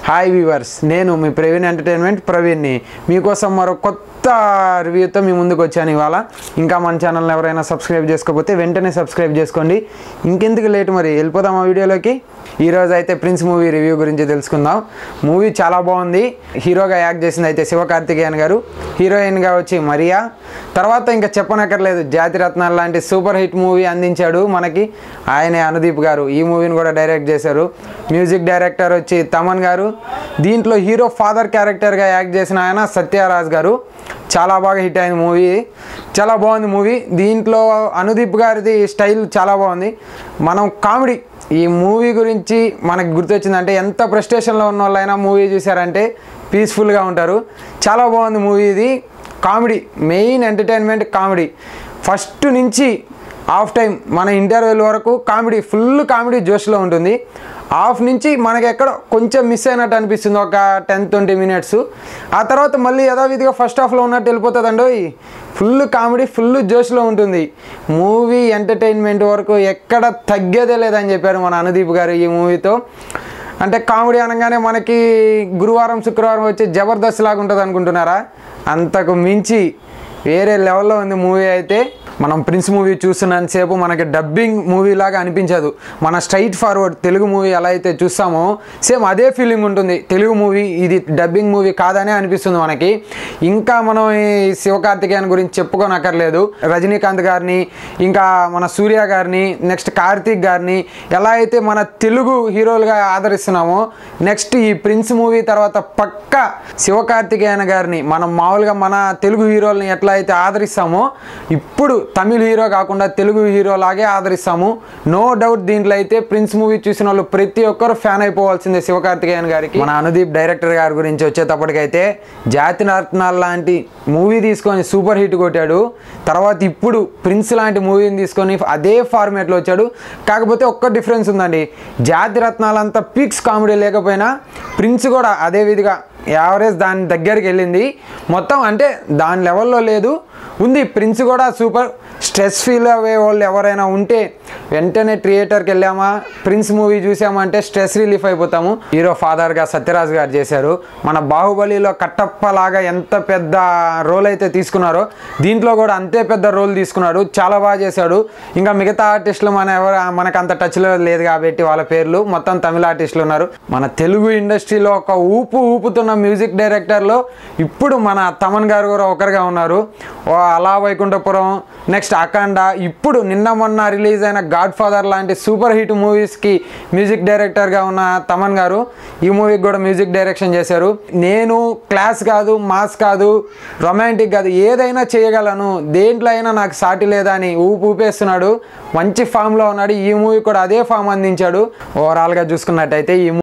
Hi viewers, నేను మీ Praveen entertainment ప్రవీణ్ని మీకోసం మరో కొత్త రివ్యూతో మీ ముందుకు వచ్చాను. ఇవాళ ఇంకా మన ఛానల్ని ఎవరైనా సబ్స్క్రైబ్ చేసుకోకపోతే వెంటనే సబ్స్క్రైబ్ చేసుకోండి. ఇంకెందుకు లేట్, మరి వెళ్ళిపోదాం ఆ వీడియోలోకి. ఈరోజు అయితే ప్రిన్స్ మూవీ రివ్యూ గురించి తెలుసుకుందాం. మూవీ చాలా బాగుంది. హీరోగా యాక్ట్ చేసింది అయితే శివకార్తికేయన్ గారు, హీరోయిన్గా వచ్చి మరియా. తర్వాత ఇంకా చెప్పనక్కర్లేదు, జాతిరత్నాలు లాంటి సూపర్ హిట్ మూవీ అందించాడు మనకి ఆయనే అనుదీప్ గారు. ఈ మూవీని కూడా డైరెక్ట్ చేశారు. మ్యూజిక్ డైరెక్టర్ వచ్చి తమన్ గారు. దీంట్లో హీరో ఫాదర్ క్యారెక్టర్గా యాక్ట్ చేసిన ఆయన సత్యరాజ్ గారు. చాలా బాగా హిట్ అయింది మూవీ, చాలా బాగుంది మూవీ. దీంట్లో అనుదీప్ గారిది స్టైల్ చాలా బాగుంది. మనం కామెడీ, ఈ మూవీ గురించి మనకు గుర్తొచ్చిందంటే ఎంత ఫ్రస్ట్రేషన్లో ఉన్న వాళ్ళైనా మూవీ చూసారంటే పీస్ఫుల్గా ఉంటారు. చాలా బాగుంది మూవీ. ఇది comedy, main entertainment comedy. First నుంచి హాఫ్ టైం మన ఇంటర్వెల్ వరకు కామెడీ, ఫుల్ కామెడీ జోష్లో ఉంటుంది. హాఫ్ నుంచి మనకి ఎక్కడ కొంచెం మిస్ అయినట్టు అనిపిస్తుంది, ఒక 10-20 మినిట్స్. ఆ తర్వాత మళ్ళీ యథావిధిగా ఫస్ట్ హాఫ్లో ఉన్నట్టు వెళ్ళిపోతుందండి. ఫుల్ కామెడీ, ఫుల్ జోష్లో ఉంటుంది మూవీ. ఎంటర్టైన్మెంట్ వరకు ఎక్కడ తగ్గేదే లేదని చెప్పారు మన అనుదీప్ గారు ఈ మూవీతో. అంటే కామెడీ అనగానే మనకి గురువారం శుక్రవారం వచ్చి జబర్దస్త్ లాగా ఉంటుంది అనుకుంటున్నారా? అంతకు మించి వేరే లెవెల్లో ఉంది మూవీ అయితే. మనం ప్రిన్స్ మూవీ చూస్తున్నంతసేపు మనకి డబ్బింగ్ మూవీ లాగా అనిపించదు. మన స్ట్రైట్ ఫార్వర్డ్ తెలుగు మూవీ ఎలా అయితే చూస్తామో సేమ్ అదే ఫీలింగ్ ఉంటుంది తెలుగు మూవీ. ఇది డబ్బింగ్ మూవీ కాదనే అనిపిస్తుంది మనకి. ఇంకా మనం ఈ శివకార్తికేయన్ గురించి చెప్పుకోనక్కర్లేదు. రజనీకాంత్ గారిని, ఇంకా మన సూర్య గారిని, నెక్స్ట్ కార్తీక్ గారిని ఎలా అయితే మన తెలుగు హీరోలుగా ఆదరిస్తున్నామో, నెక్స్ట్ ఈ ప్రిన్స్ మూవీ తర్వాత పక్క శివకార్తికేయన్ గారిని మనం మామూలుగా మన తెలుగు హీరోలని ఎట్లా అయితే ఆదరిస్తామో ఇప్పుడు తమిళ హీరో కాకుండా తెలుగు హీరో లాగే ఆదరిస్తాము. నో డౌట్ దీంట్లో అయితే ప్రిన్స్ మూవీ చూసిన వాళ్ళు ప్రతి ఒక్కరు ఫ్యాన్ అయిపోవాల్సిందే శివకార్తికేయన్ గారికి. మన అనుదీప్ డైరెక్టర్ గారి గురించి వచ్చేటప్పటికైతే జాతిరత్నాలు లాంటి మూవీ తీసుకొని సూపర్ హిట్ కొట్టాడు. తర్వాత ఇప్పుడు ప్రిన్స్ లాంటి మూవీని తీసుకొని అదే ఫార్మేట్లో వచ్చాడు. కాకపోతే ఒక్క డిఫరెన్స్ ఉందండి, జాతిరత్నాలు అంతా పీక్స్ కామెడీ లేకపోయినా ప్రిన్స్ కూడా అదే విధిగా యావరేజ్ దాని దగ్గరికి వెళ్ళింది. మొత్తం అంటే దాని లెవెల్లో లేదు, ఉంది. ప్రిన్స్ కూడా సూపర్. స్ట్రెస్ ఫీల్ అయ్యే వాళ్ళు ఎవరైనా ఉంటే వెంటనే థియేటర్కి వెళ్ళామా, ప్రిన్స్ మూవీ చూసామంటే స్ట్రెస్ రిలీఫ్ అయిపోతాము. హీరో ఫాదర్గా సత్యరాజ్ గారు చేశారు. మన బాహుబలిలో కట్టప్ప లాగా ఎంత పెద్ద రోల్ అయితే తీసుకున్నారో దీంట్లో కూడా అంతే పెద్ద రోల్ తీసుకున్నాడు. చాలా బాగా చేశాడు. ఇంకా మిగతా ఆర్టిస్టులు మనకు అంత టచ్లో లేదు కాబట్టి వాళ్ళ పేర్లు మొత్తం తమిళ ఆర్టిస్టులు ఉన్నారు. మన తెలుగు ఇండస్ట్రీలో ఒక ఊపుతున్న మ్యూజిక్ డైరెక్టర్లో ఇప్పుడు మన తమన్ గారు కూడా ఒకరిగా ఉన్నారు. అలా వైకుంఠపురం, నెక్స్ట్ అఖండ, ఇప్పుడు నిన్న మొన్న రిలీజ్ అయిన గాడ్ ఫాదర్ లాంటి సూపర్ హిట్ మూవీస్కి మ్యూజిక్ డైరెక్టర్గా ఉన్న తమన్ గారు ఈ మూవీకి కూడా మ్యూజిక్ డైరెక్షన్ చేశారు. నేను క్లాస్ కాదు, మాస్ కాదు, రొమాంటిక్ కాదు, ఏదైనా చేయగలను, దేంట్లో అయినా నాకు సాటి లేదా అని ఊపేస్తున్నాడు. మంచి ఫామ్లో ఉన్నాడు. ఈ మూవీ కూడా అదే ఫామ్ అందించాడు. ఓవరాల్గా చూసుకున్నట్టయితే ఈ